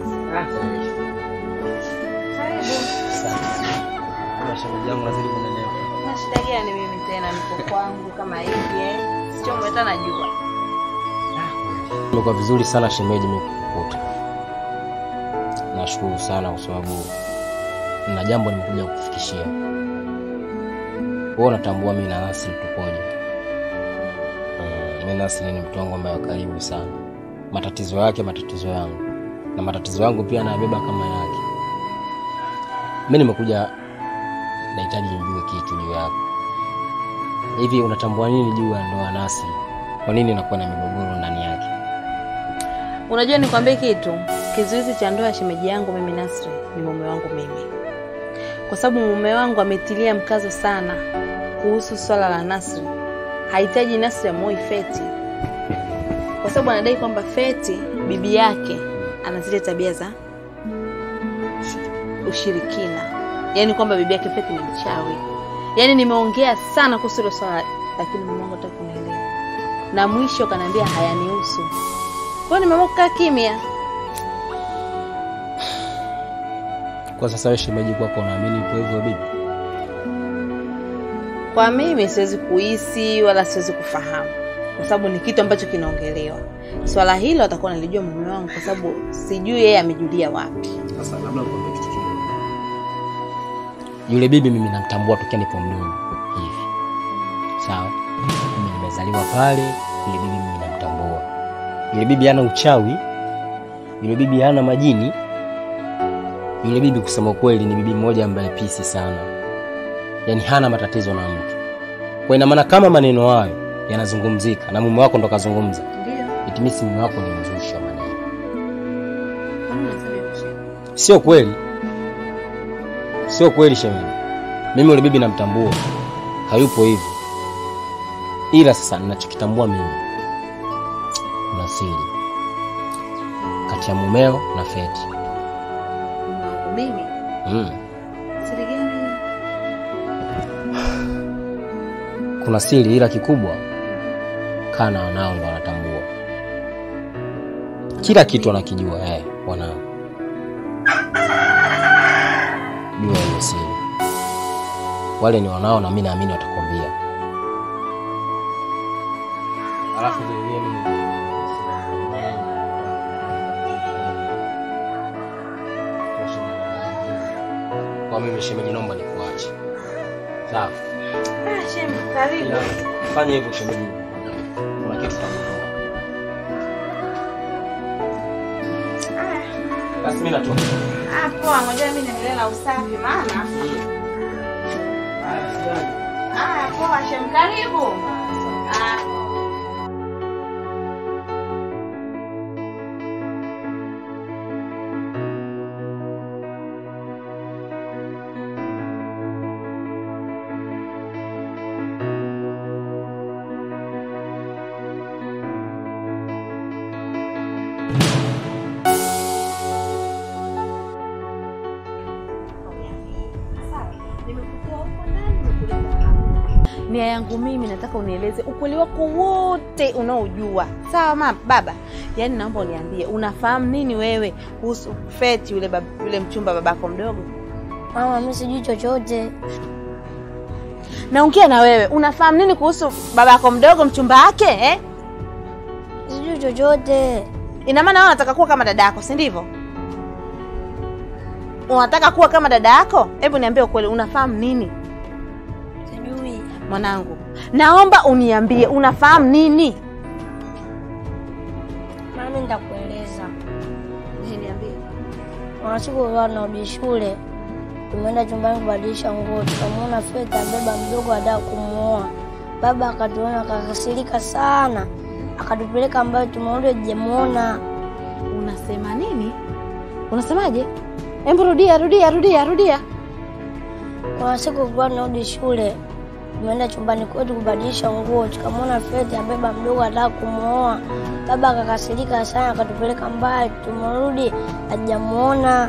Karibu. Asante. Kama shemeji yangu nazidi kunelewa. Na shida gani mimi tena niko kwangu kama hivi eh? Sichomwe hata najua. Nimekuwa vizuri sana shemeji mimi kukukuta. Nashukuru sana kwa sababu na jambo nimekuja kukufikishia. Wewe unatambua mimi na Nasri tupoje. Mimi Nasri ni mtu wangu ambaye karibu sana. Matatizo yake matatizo yangu. Na matatizo yangu pia anayabeba kama yake. Mimi nimekuja nahitaji nijue kitu juu yako. Hivi unatambua nini juu ya ndoa Nasri? Kwa nini inakuwa na migogoro ndani yake? Unajua nikwambie kitu, kizuizi cha ndoa ya shemeji yangu mimi Nasri ni mume wangu mimi. Kwa sababu mume wangu ametilia mkazo sana kuhusu swala la Nasri. Hahitaji Nasri amoe Feti. Kwa sababu anadai kwamba Feti bibi yake ana zile tabia za ushirikina, yaani kwamba bibi yake Feti ni mchawi. Yaani nimeongea sana kuhusu hilo swala, lakini mama wangu hataki kunielewa. Na mwisho kananiambia hayanihusu. Kwa hiyo nimeamua kukaa kimya. Kwa sasa wewe shemeji kwako unaamini ipo hivyo bibi? Kwa mimi siwezi kuhisi wala siwezi kufahamu, kwa sababu ni kitu ambacho kinaongelewa. Swala hilo atakuwa analijua mume wangu, kwa sababu sijui yeye amejulia wapi. Sasa labda ukwambie kitu kingine. Yule bibi mimi namtambua tokea nipo mdogo hivi. Sawa? Mimi nimezaliwa pale, yule bibi mimi namtambua. Yule bibi hana uchawi, yule bibi hana majini. Yule bibi kusema kweli ni bibi mmoja ambaye pisi sana. Yaani hana matatizo na mtu. Kwa ina maana kama maneno hayo yanazungumzika na mume wako ndo kazungumza. Ndio. Itimisi mume wako ni mzusha maneno. Sio kweli. Sio kweli shemeji. Mimi yule bibi namtambua. Hayupo hivyo. Ila sasa ninachokitambua mimi kuna siri kati ya mumeo na Feti. Mimi? Mm. Siri gani? Kuna siri ila kikubwa kana wanao ndo wanatambua. Kila kitu wanakijua eh wanao. Jua hiyo siri. Wale ni wanao na mimi naamini watakwambia. Alafu ndio mimi kwa mimi shemeji naomba nikuache. Sawa? Ah, shemeji karibu. Fanya hivyo shemeji. Kuna kitu takutoa. Ah. Basi mimi natoka. Ah, poa, ngoja mimi niendelee na usafi maana. Ah, poa, shemeji karibu. Ah. Nia yangu mimi nataka unieleze ukweli wako wote unaojua. Sawa mama, baba. Yaani naomba uniambie, unafahamu nini wewe kuhusu Feti yule bab, yule mchumba babako mdogo? Mama, mimi sijui chochote. Naongea na wewe. Unafahamu nini kuhusu babako mdogo mchumba wake, eh? Sijui chochote. Ina maana wewe unataka kuwa kama dada yako, si ndivyo? Unataka kuwa kama dada yako? Hebu niambie ukweli, unafahamu nini? Sijui. Mwanangu, naomba uniambie unafahamu nini? Mama, nitakueleza. Niambie. Wanasiku wanarudi shule. Tumeenda chumbani kubadilisha nguo. Tukamwona Feti abeba mdogo ada kumuoa. Baba akatuona akakasirika sana. Akatupeleka ambayo tumeona hajamuona. Unasema nini? Unasemaje? Hebu rudia, rudia, rudia, rudia. Kwa siku kwa narudi shule, tumeenda chumbani kwetu kubadilisha nguo, tukamwona Feti abeba mdogo anataka kumuoa. Baba akakasirika sana akatupeleka mbali, tumerudi hajamuona.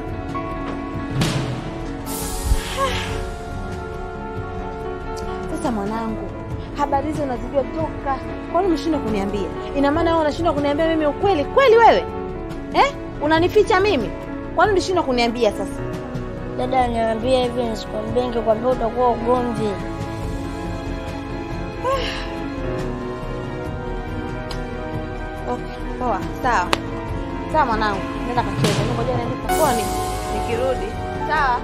Sasa mwanangu, habari hizo unazijua toka. Kwa nini umeshindwa kuniambia? Ina maana wewe unashindwa kuniambia mimi ukweli? Kweli wewe? Eh? Unanificha mimi? Kwa nini unashindwa kuniambia sasa? Dada niambia hivi nisikwambie, ningekwambia utakuwa ugomvi. Okay, poa, sawa. Sawa mwanangu, nenda kacheze. Ngoja niende sokoni nikirudi. Sawa.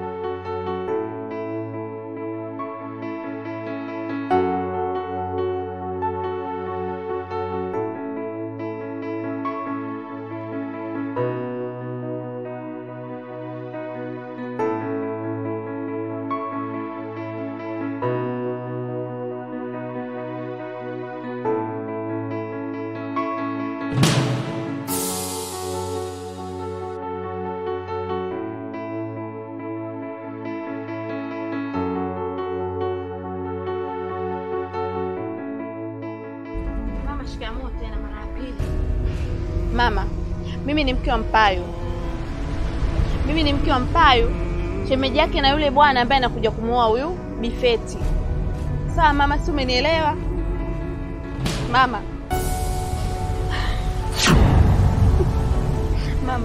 Shikamoo tena mara ya pili. Mama, mimi ni mke wa Mpayu. Mimi ni mke wa Mpayu shemeji yake na yule bwana ambaye anakuja kumuoa huyu Bifeti. Sawa mama, si umenielewa? Mama. Mama.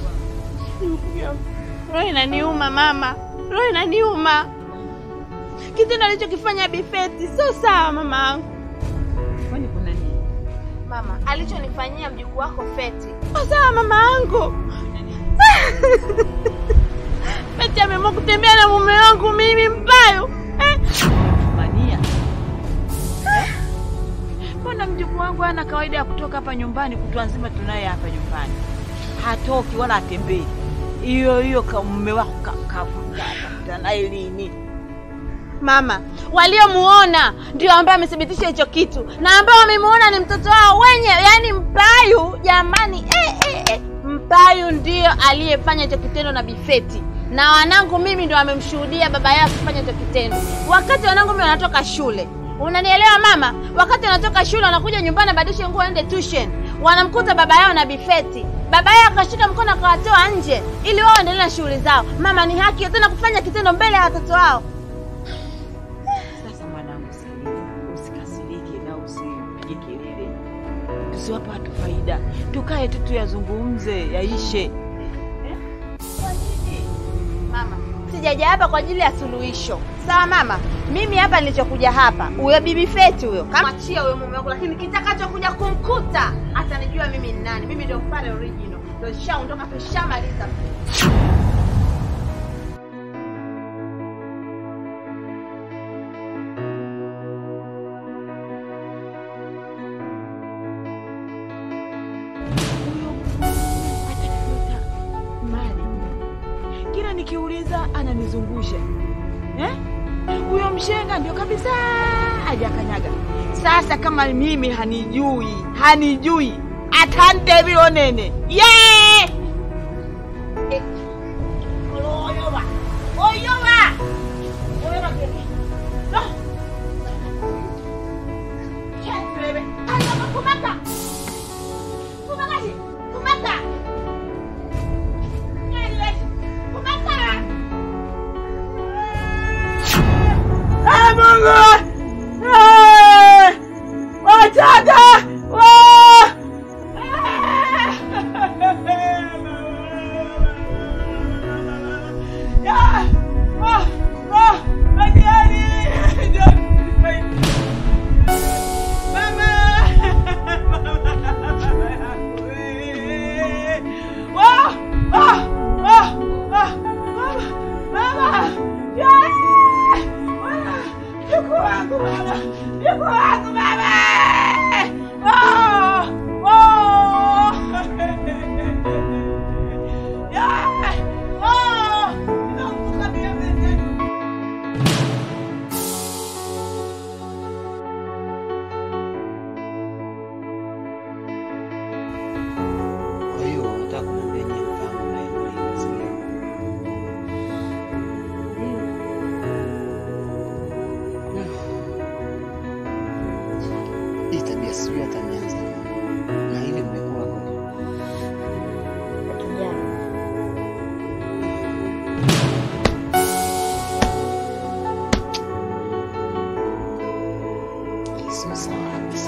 Roho inaniuma mama. Roho inaniuma. Kitendo alichokifanya Bifeti sio sawa mama yangu. Kwani kuna nini? Mama, alichonifanyia mjukuu wako Feti. Sio sawa mama yangu. Feti ameamua kutembea na mume wangu mimi Mpayo. Eh? Mania. Mbona mjukuu wangu hana kawaida ya kutoka hapa nyumbani? Kutwa nzima tunaye hapa nyumbani. Hatoki wala atembei. Hiyo hiyo kama mume wako kafuta naye lini? Mama, waliomuona ndio ambao wamethibitisha hicho kitu. Na ambao wamemuona ni mtoto wao wenyewe, yani Mpayu, jamani. Eh eh eh. Mpayu ndio aliyefanya hicho kitendo na Bifeti. Na wanangu mimi ndio wamemshuhudia baba yao kufanya hicho kitendo. Wakati wanangu mimi wanatoka shule. Unanielewa mama? Wakati wanatoka shule wanakuja nyumbani badilishe nguo aende tuition. Wanamkuta baba yao na Bifeti. Baba yao akashika mkono akawatoa nje ili wao endelee na shughuli zao. Mama, ni haki tena kufanya kitendo mbele ya watoto wao. Sasa mwanangu, usikasirike na usipige kelele. Tusiwape watu faida. Tukae tu tuyazungumze, yaishe. Eh? Kwa nini? Mama, sijaja hapa kwa ajili ya suluhisho. Sawa mama? Mimi hapa nilichokuja hapa, huyo bibi Feti huyo. Kama achia huyo mume wangu, lakini kitakachokuja kumkuta atanijua mimi ni nani. Mimi ndio Mpare original. Ndio shaondoka tushamaliza. Kila nikiuliza ananizungusha. Eh? Huyo mshenga ndio kabisa hajakanyaga. Sasa kama mimi hanijui, hanijui, atante vile nene. Yeah! Eh. Oyoba. Oyoba. Oyoba kile. No. Chefrebe. Ayo kumaka. Kumaka. Kumaka. Ah, Mungu! Ah! Wachaga! Wah! Ya! Wah! Wah! Majani! Mama! Wah! Wah! Wah! Wah! Mama! Ya! Yuko wangu mama! Yuko wangu mama! Oh! Oh! Ya! Oh! Ninakumbuka pia mimi. Kwa hiyo nataka kumwambia nyie mfahamu na eneo hili sio. Hii tabia sio hata nianza. Na hili mmekuwa kwa sio sawa kabisa.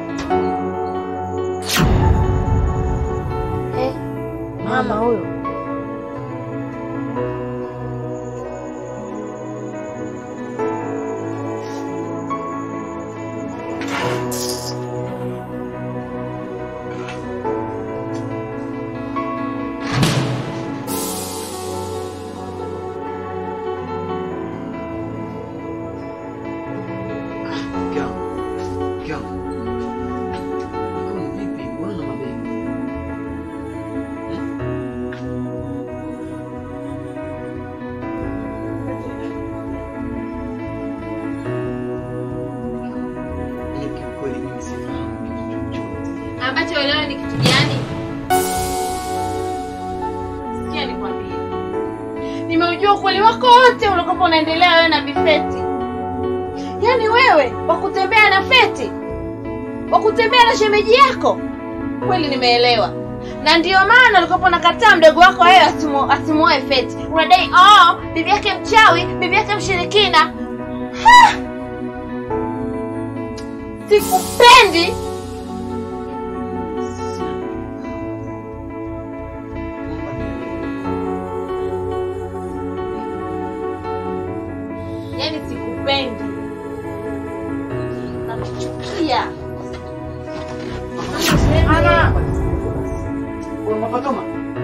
Eh, mama huyo. Ambacho wewe ni kitu gani? Sikia nikwambie. Nimeujua ukweli wako wote ulikopo unaendelea wewe na Bifeti. Yaani wewe wakutembea na Feti? Wakutembea na shemeji yako? Kweli nimeelewa. Na ndio maana ulikopo nakataa mdogo wako wewe asimu asimuoe Feti. Unadai oh, bibi yake mchawi, bibi yake mshirikina. Ha! Sikupendi. Yaani sikupendi. Nakuchukia. Ana. Wewe Fatuma.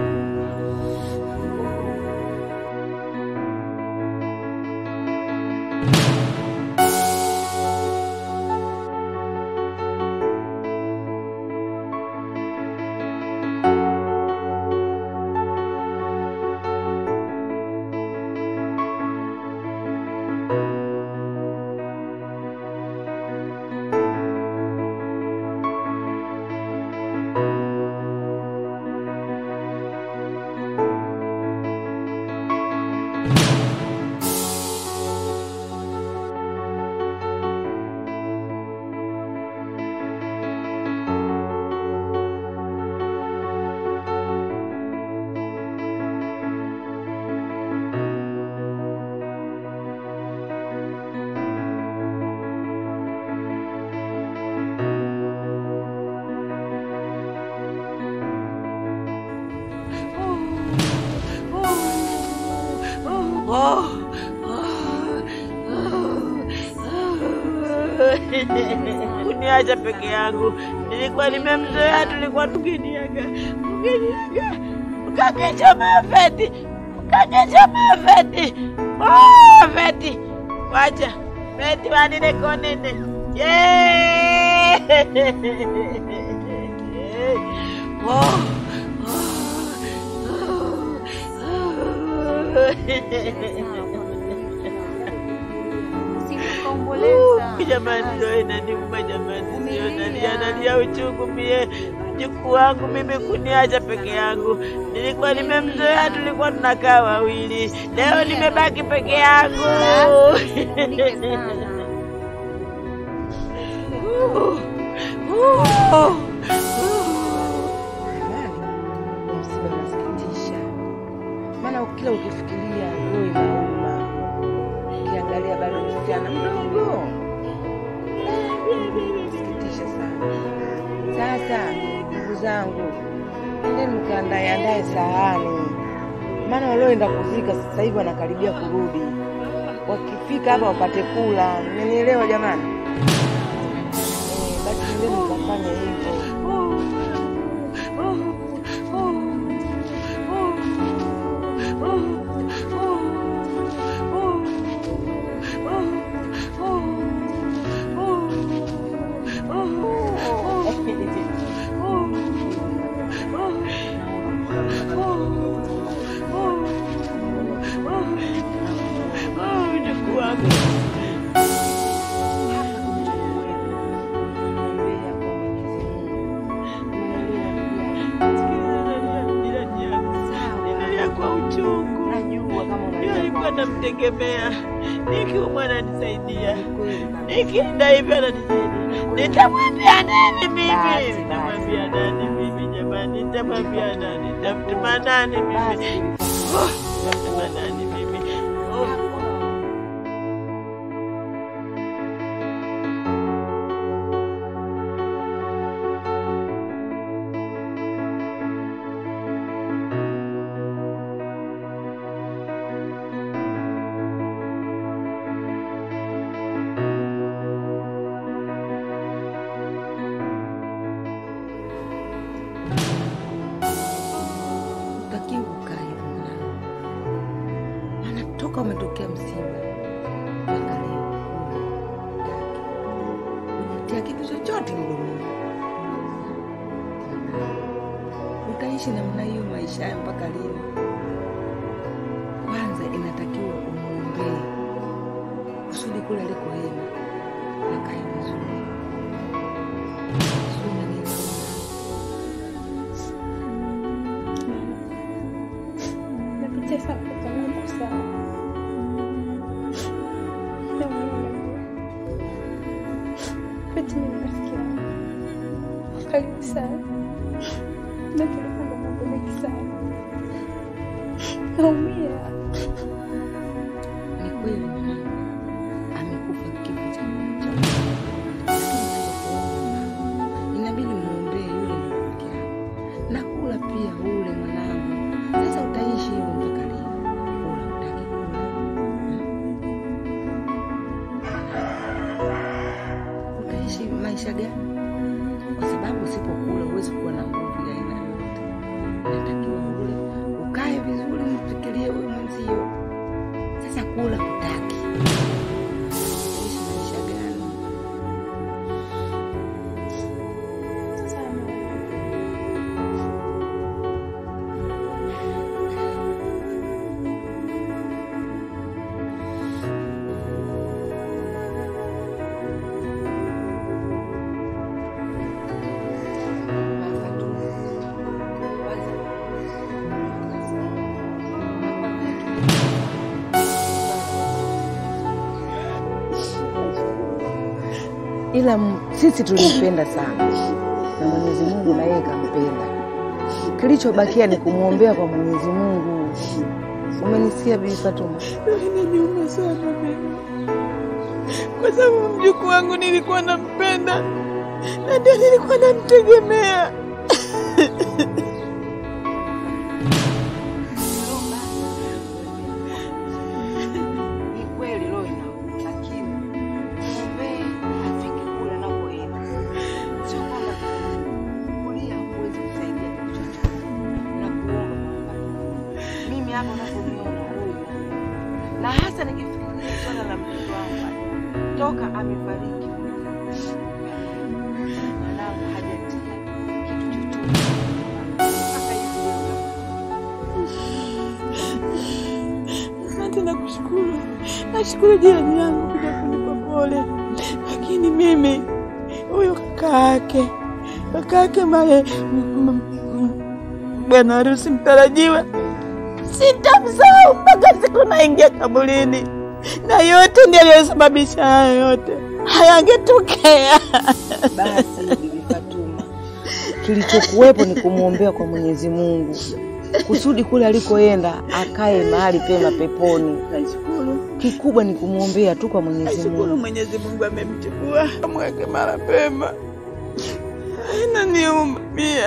Kuniacha peke yangu. Nilikuwa nimemzoea, tulikuwa tukiniaga. Tukiniaga. Ukakechoma Feti. Ukakechoma Feti. Oh, Feti. Wacha. Feti wanine konene. Yeah. Oh. Jamani, ndio inaniuma jamani, sio nalia, nalia uchungu mie, mjukuu wangu mimi kuniacha peke yangu. Nilikuwa nimemzoea, tulikuwa tunakaa wawili, leo nimebaki peke yangu. Msiba unasikitisha, maana kila ukifikiria roho inauma. Ukiangalia bado msichana mdogo, sikitisha sana. Sasa ndugu zangu, endeni mkaandae andae sahani, maana walioenda kuzika sasa hivi wanakaribia kurudi. Wakifika hapa wapate kula, mmenielewa jamani? Eh, basi endeni mkafanye hivyo. Namtegemea, nikiumwa ananisaidia, nikienda hivyo ananisaidia. Nitamwambia nani mimi? Nitamwambia nani mimi jamani? Nitamwambia nani? Nitamtuma nani mimi? Nitamtuma nani mimi? Umetokea msiba mpaka leo unatia kitu chochote mdomoni, utaishi namna hiyo maisha hayo mpaka lini? Kwanza inatakiwa umuombee kusudi kule alikoenda akae vizuri. Napitia sana kwa Mungu sana. Feti ni rafiki yangu karibu sana, na tulipanga mambo mengi sana. Naumia. Ni kweli mwanangu amekufa kifo cha cha. Inabidi muombee yule mke wako. Na kula pia ule mwanangu. Sasa utaishi hivyo mpaka lini? Kula utaki kula. Utaishi maisha gani? Kwa sababu usipokula huwezi kuwa na nguvu ya aina yoyote. Unatakiwa ule ukae vizuri, mfikirie wewe mwenzio. Sasa kula hutaki. Utaishi maisha gani? Ila sisi tulimpenda sana na Mwenyezi Mungu na yeye kampenda. Kilichobakia ni kumuombea kwa Mwenyezi Mungu. Umenisikia Bibi Fatuma? Inaniuma sana mimi, kwa sababu mjukuu wangu nilikuwa nampenda na ndio nilikuwa namtegemea. Ni kweli roho inauma, lakini muombee afike kule anakoenda. Sio kwamba kulia huwezi kusaidia kitu chochote. Na kuomba mimi hapa unaponiona huyu, na hasa nikifikiria swala la mtoto wangu toka amefariki, mwanangu hajatia kitu chochote mpaka hivi. Asante na kushukuru. Nashukuru jirani yangu kuja kunipa pole. Lakini mimi huyo kaka yake, kaka yake male bwana harusi mtarajiwa, sitamsahau mpaka siku naingia kaburini. Na yote ndiyo aliyosababisha haya yote. Hayangetokea. Basi Bibi Fatuma, kilichokuwepo ni kumuombea kwa Mwenyezi Mungu kusudi kule alikoenda akae mahali pema peponi. Nashukuru. Kikubwa ni kumuombea tu kwa Mwenyezi Mungu. Nashukuru Mwenyezi Mungu amemchukua, amweke mahali pema. Inaniuma pia.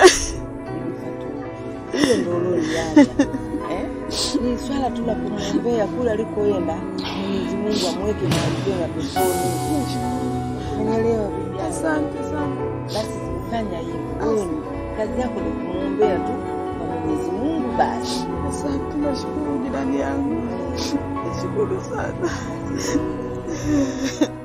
Hiyo ndio uliacha. Eh? Ni swala tu la kumuombea kule alikoenda, Mwenyezi Mungu amweke mahali pema peponi. Umeelewa bibi? Asante sana. Basi fanya hivyo. Wewe kazi yako ni kumuombea tu kwa Mwenyezi Mungu basi. Asante, nashukuru jirani yangu. Nashukuru sana.